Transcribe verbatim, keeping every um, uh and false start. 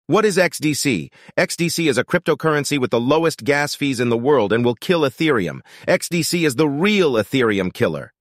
What is X D C? X D C is a cryptocurrency with the lowest gas fees in the world and will kill Ethereum. X D C is the real Ethereum killer.